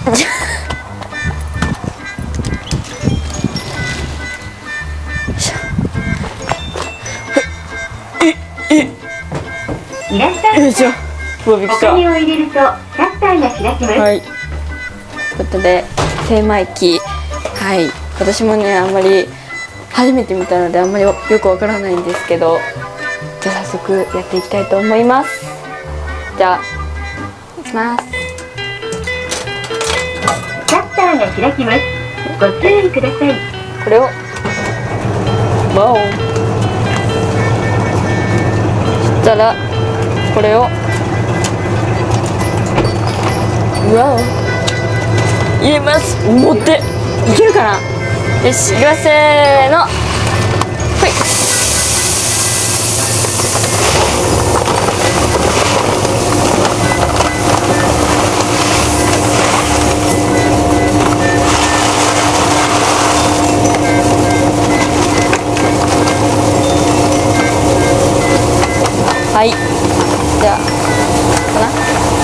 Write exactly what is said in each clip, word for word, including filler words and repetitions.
いらっしゃい。 よいしょ。うわ、びっくりした。 お金を入れるとシャッターが開きます。 はい。ということで精米機、はい。私もねあんまり初めて見たのであんまりよくわからないんですけど、じゃあ早速やっていきたいと思います。じゃあいきます。 シャッターが開きます。ご注意ください。 これをわお。そしたらこれをわお入れます。持っていけるかな。よし、いきます。せーの。はい。はい。じゃあかな。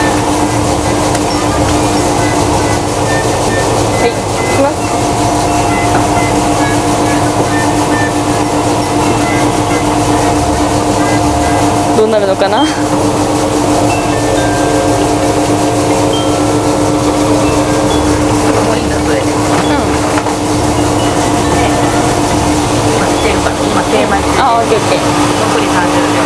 はい、いきます。どうなるのかな。あ、オッケーオッケー。 残りさんじゅうびょう。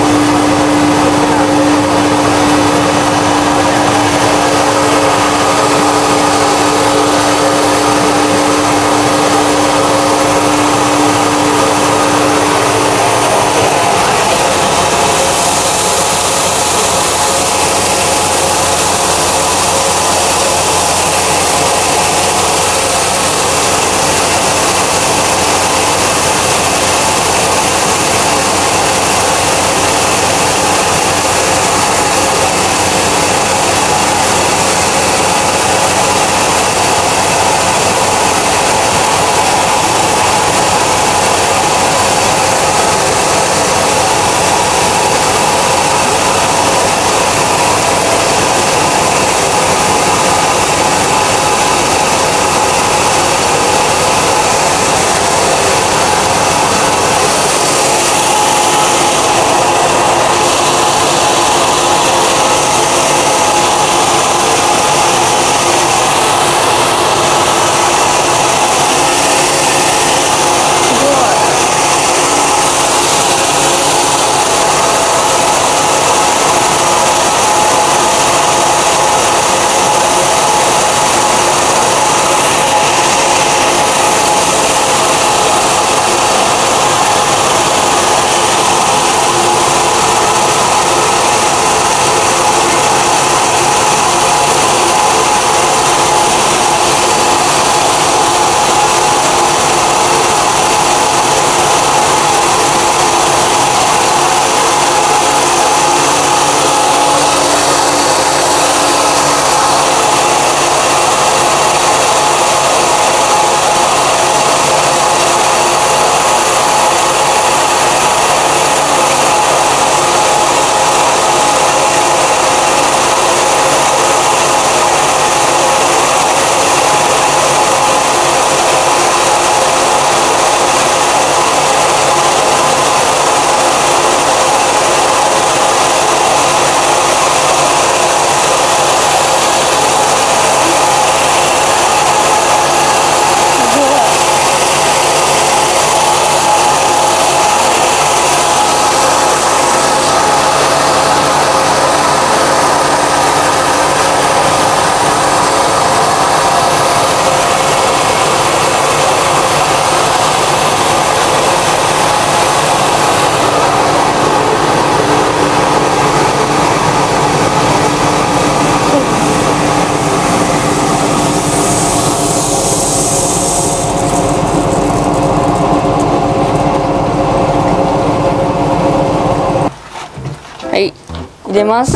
はい、入れます。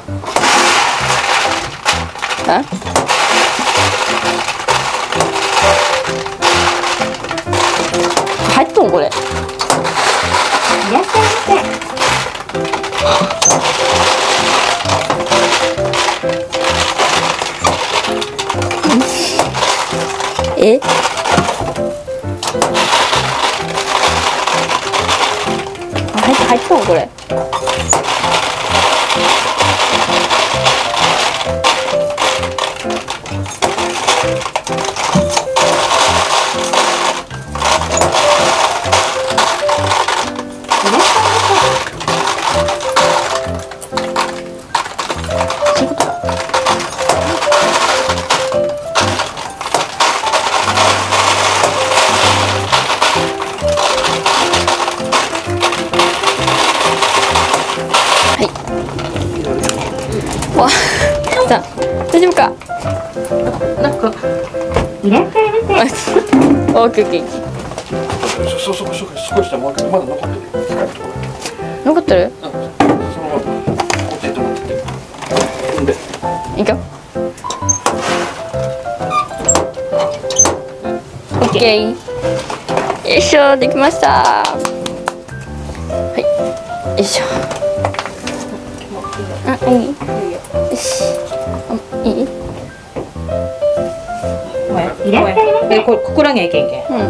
あ、入っとんこれ。 いらっしゃいませ。 えあ、入っ入っとんこれ。わ、さあ、大丈夫か。なんか。 いらっしゃいませ。 オッケーオッケー。 そ、そ、そ、そ、少しでも、まだ残ってる。 残ってる。 うん、そのまま。持っていってもらって。で。 いいか。オッケー。よいしょ、できました。はい。よいしょ。あ、いい。よし。あ、いい。 いらっしゃいませ。 こここらにゃいけんけん。 うん。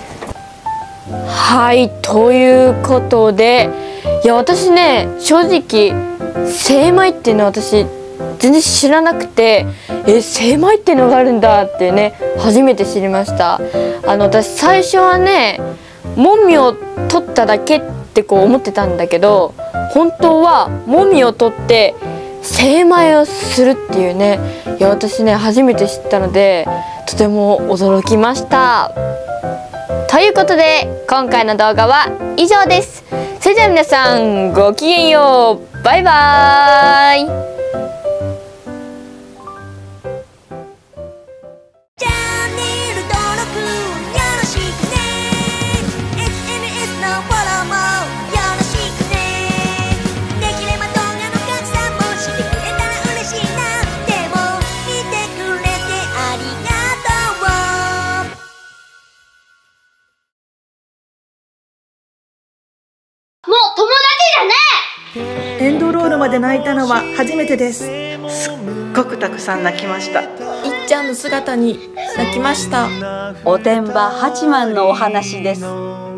はい、ということで、いや私ね、正直精米っていうのは私全然知らなくて、え、精米っていうのがあるんだってね、初めて知りました。あの私最初はね、もみを取っただけってこう思ってたんだけど、本当はもみを取って精米をするっていうね、いや私ね初めて知ったのでとても驚きました。ということで今回の動画は以上です。それでは皆さんごきげんよう。バイバーイ。 チャンネル登録よろしくね。 エスエヌエス のフォローもよろしくね。できれば動画の拡散もしてくれたら嬉しいな。でも見てくれてありがとう。 もう友達じゃねえ。 エンドロールまで泣いたのは初めてです。すっごくたくさん泣きました。 いっちゃんの姿に泣きました。 おてんば八幡のお話です。